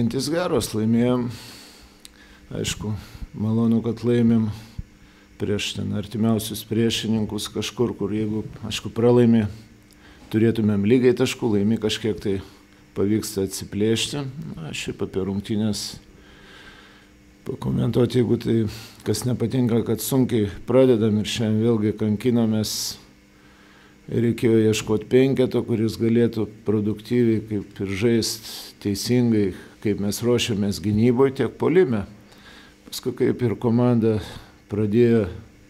mintys geros, laimėjom. Aišku, malonu, kad laimėm prieš ten artimiausius priešininkus kažkur, kur jeigu, aišku, pralaimė, turėtumėm lygiai taškų, laimi kažkiek tai pavyksta atsiplėšti. Šiaip apie rungtynės pakomentuoti, jeigu tai kas nepatinka, kad sunkiai pradedam ir šiandien vėlgi kankinomės. Reikėjo ieškoti penketo, kuris galėtų produktyviai kaip ir žaisti teisingai, kaip mes ruošiamės gynyboje, tiek puolime. Paskui kaip ir komanda pradėjo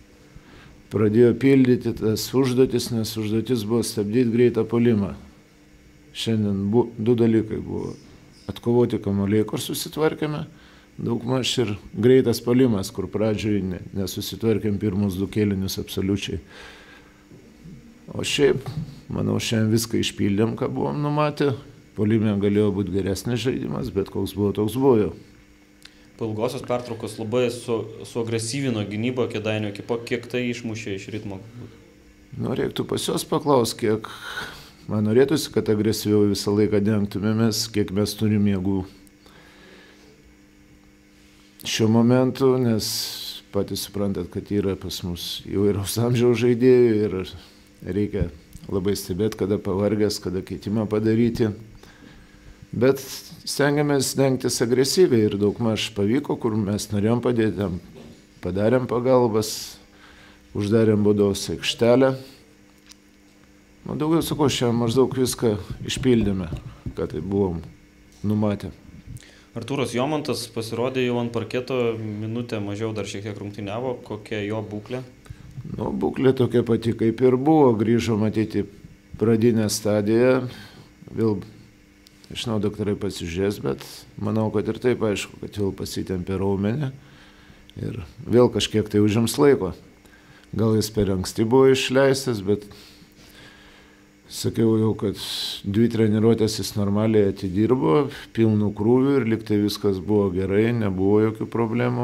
pildyti tas užduotis, nes užduotis buvo stabdyti greitą puolimą. Šiandien du dalykai buvo atkovoti kamuoliai, kur susitvarkėme, daugmaž ir greitas puolimas, kur pradžioje nesusitvarkėm pirmus du kėlinius absoliučiai. O šiaip, manau, šiandien viską išpildėm, ką buvom numatę. Puolime galėjo būti geresnis žaidimas, bet koks buvo, toks buvo jau. Po ilgosios pertraukos labai suagresyvino gynybą Kėdainių ekipa. Kiek tai išmušė iš ritmo? Reiktų pas juos paklausti, kiek man norėtųsi, kad agresyviau visą laiką dengtumėmės, kiek mes turim jėgų šiuo momentu, nes patys suprantat, kad yra pas mus įvairaus amžiaus žaidėjų ir reikia labai stebėti, kada pavargęs, kada keitimą padaryti. Bet stengiamės dengtis agresyviai ir daugmaž pavyko, kur mes norėjom padėti, padarėm pagalbas, uždarėm baudos aikštelę. Daugiau sakau, šiandien maždaug viską išpildėme, ką tai buvom numatę. Artūras Jomantas pasirodė jau ant parketo, minutę mažiau dar šiek tiek rungtyniavo. Kokia jo būklė? Būklė tokia pati kaip ir buvo, grįžo matyti pradinę stadiją, vėl, žinau, daktarai pasižiūrės, bet manau, kad ir taip aišku, kad vėl pasitempė raumenį ir vėl kažkiek tai užims laiko. Gal jis per anksti buvo išleistas, bet sakiau jau, kad 2 treniruotės jis normaliai atidirbo, pilnų krūvių ir liktai viskas buvo gerai, nebuvo jokių problemų.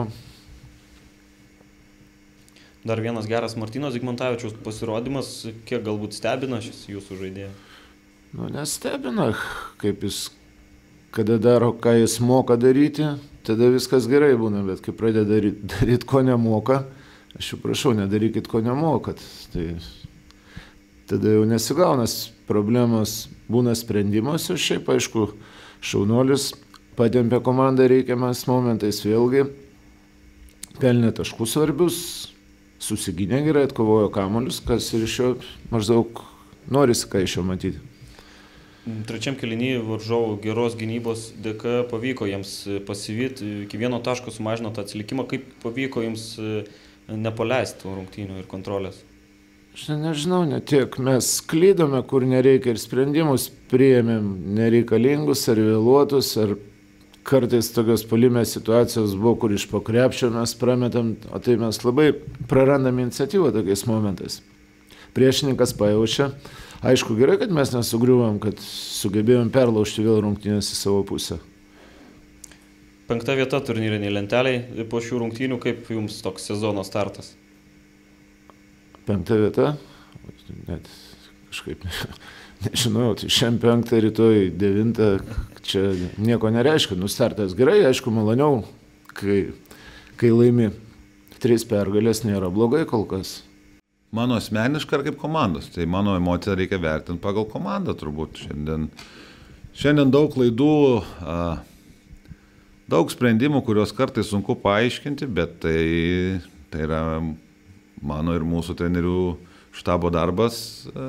Dar vienas geras Martyno Zigmantavičiaus pasirodymas, kiek galbūt stebina šis jūsų žaidėjas? Nestebina, kaip jis, kada daro, ką jis moka daryti, tada viskas gerai būna, bet kai pradeda daryti, ko nemoka, aš jau prašau, nedarykit, ko nemokat. Tai tada jau nesigaunas problemos būna sprendimuose, šiaip aišku, šaunuolis patempė komandą reikiamas momentais vėlgi, pelnė taškus svarbius, susigynė gerai, atkovojo kamuolius, kas ir iš jo maždaug norisi, ką iš jo matyti. Trečiam kėliny varžovų geros gynybos dėka pavyko jiems pasivyti, iki 1 taško sumažino tą atsilikimą. Kaip pavyko jums nepaleisti rungtynių ir kontrolės? Aš nežinau, net tiek mes klydome, kur nereikia ir sprendimus priėmėm nereikalingus ar vėluotus, ar kartais tokios puolimės situacijos buvo, kur iš po krepšio mes prametam, o tai mes labai prarandam iniciatyvą tokiais momentais. Priešininkas pajaučia. Aišku, gerai, kad mes nesugriuvom, kad sugebėjom perlaužti vėl rungtynės į savo pusę. 5. vieta turnyriniai lenteliai po šių rungtynių, kaip jums toks sezono startas? 5. vieta? Net kažkaip nežinau, tai šiandien 5, rytoj 9, čia nieko nereiškia. Startas gerai, aišku, maloniau, kai laimi 3 pergalės, nėra blogai kol kas. Mano asmeniškai ar kaip komandos, tai mano emociją reikia vertinti pagal komandą turbūt. Šiandien daug klaidų, daug sprendimų, kuriuos kartais sunku paaiškinti, bet tai yra mano ir mūsų trenerių štabo darbas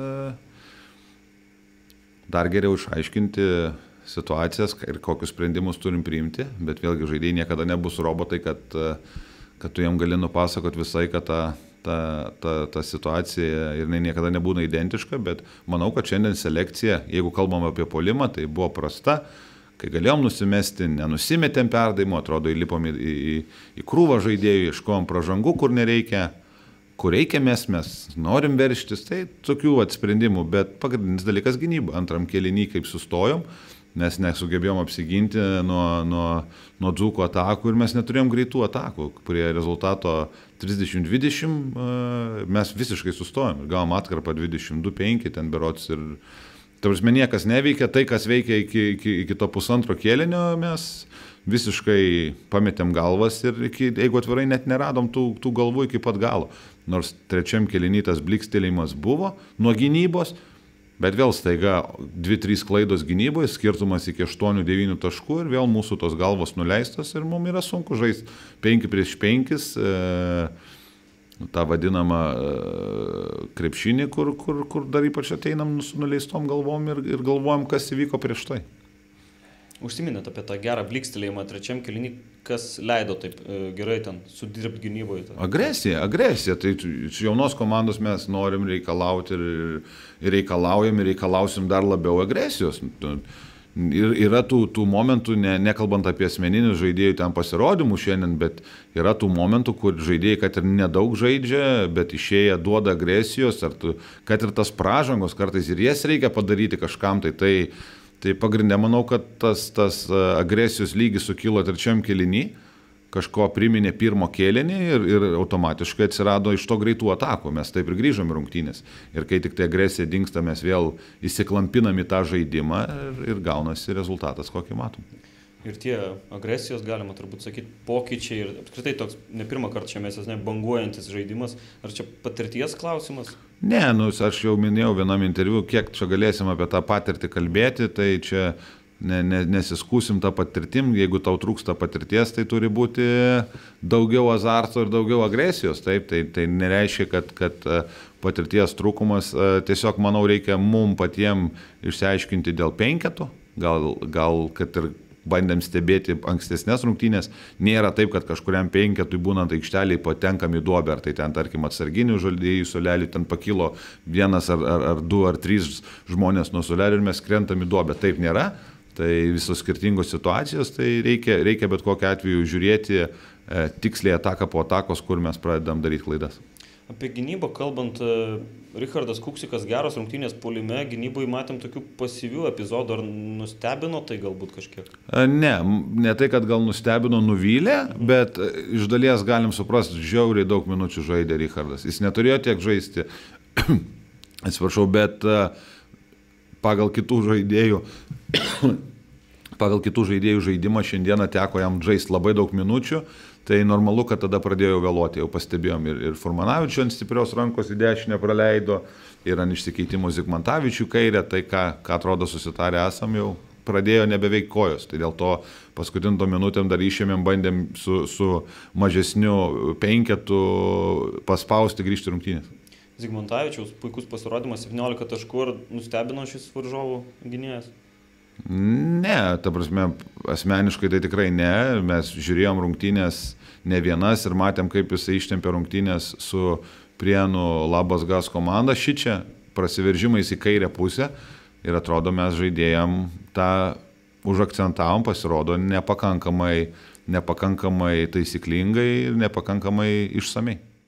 dar geriau išaiškinti situacijas ir kokius sprendimus turim priimti, bet vėlgi žaidėjai niekada nebus robotai, kad tu jam gali nupasakot visai, kad ta situacija ir niekada nebūna identiška, bet manau, kad šiandien selekcija, jeigu kalbam apie puolimą, tai buvo prasta, kai galėjom nusimesti, nenusimetėm perdavimo, atrodo įlipom į krūvą žaidėjų, ieškojom pražangų, kur nereikia, kur reikia mes norim verštis, tai tokių sprendimų, bet pagrindinis dalykas gynyba. Antram kėliny, kaip sustojom, mes nesugebėjom apsiginti nuo dzūkų atakų ir mes neturėjom greitų atakų. Prie rezultato 30-20 mes visiškai sustojom. Gavom atkarpą 22-5, ten berods ir Ta prasme, niekas neveikia, tai, kas veikia iki to pusantro kėlinio, mes visiškai pametėm galvas ir jeigu atvirai net neradom tų galvų iki pat galo. Nors trečiam kėliny tas blikstelėjimas buvo nuo gynybos, bet vėl staiga 2-3 klaidos gynyboje, skirtumas iki 8-9 taškų ir vėl mūsų tos galvos nuleistos ir mums yra sunku žaisti 5 prieš 5, tą vadinamą krepšinį, kur dar ypač ateinam su nuleistom galvom ir galvojam, kas įvyko prieš tai. Užsiminėt apie tą gerą blikstelėjimą trečiam kėlinį, kas leido taip gerai ten sudirbti gynyboje? Agresija. Tai iš jaunos komandos mes norim reikalauti ir reikalaujam ir reikalausim dar labiau agresijos. Ir yra tų momentų, nekalbant apie asmeninius žaidėjų ten pasirodymų šiandien, bet yra tų momentų, kur žaidėjai, kad ir nedaug žaidžia, bet išėję duoda agresijos, kad ir tas pražangos kartais ir jas reikia padaryti kažkam, tai pagrindė manau, kad tas agresijos lygis sukilo trečiam kėlinį, kažko priminė pirmo kėlinį ir automatiškai atsirado iš to greitų atakų. Mes taip ir grįžom į rungtynės. Ir kai tik tai agresija dingsta, mes vėl įsiklampinam į tą žaidimą ir gaunasi rezultatas, kokį matom. Ir tie agresijos, galima turbūt sakyti, pokyčiai ir apskritai toks ne pirmą kartą čia mes banguojantis žaidimas. Ar čia patirties klausimas? Ne, aš jau minėjau vienam interviu, kiek čia galėsim apie tą patirtį kalbėti, tai čia nesiskūsim tą patirtim, jeigu tau trūksta patirties, tai turi būti daugiau azarto ir daugiau agresijos, taip, tai nereiškia, kad patirties trūkumas, tiesiog manau reikia mum patiem išsiaiškinti dėl penketo, gal kad ir bandėm stebėti ankstesnės rungtynės, nėra taip, kad kažkuriam penketui būnant aikšteliai patenkam į duobę, ar tai ten, tarkim, atsarginių žaidėjų suolelių, ten pakilo vienas ar du ar trys žmonės nuo suolelių ir mes krentam į duobę. Taip nėra, tai visos skirtingos situacijos, tai reikia bet kokiu atveju žiūrėti tiksliai ataką po atakos, kur mes pradedam daryti klaidas. Apie gynybą kalbant, Richardas Kuksikas geros rungtynės puolime, gynybai matėm tokių pasyvių epizodų, ar nustebino tai galbūt kažkiek? Ne tai, kad gal nustebino, nuvylė, bet iš dalies galim suprasti, žiauriai daug minučių žaidė Richardas. Jis neturėjo tiek žaisti, atsiprašau, bet pagal kitų žaidėjų žaidimą šiandieną teko jam žaisti labai daug minučių. Tai normalu, kad tada pradėjo vėluoti, jau pastebėjom ir Furmanavičių ant stiprios rankos į dešinę praleido, ir ant išsikeitimų Zigmantavičių kairę, tai ką atrodo susitarę esam, jau pradėjo nebeveik kojos. Tai dėl to paskutinto minutėm dar išėmėm, bandėm su mažesniu penketu paspausti grįžti rungtynės. Zigmantavičiaus puikus pasirodymas, 17 taškų, ar nustebino šis varžovų gynėjas? Ne, ta prasme, asmeniškai tai tikrai ne. Mes žiūrėjom rungtynės ne vienas ir matėm, kaip jisai ištempė rungtynės su Prienų Labas Gas komanda šičia, prasiveržimais į kairę pusę. Ir atrodo, mes žaidėjom tą užakcentavom, pasirodo nepakankamai taisyklingai ir nepakankamai išsamei.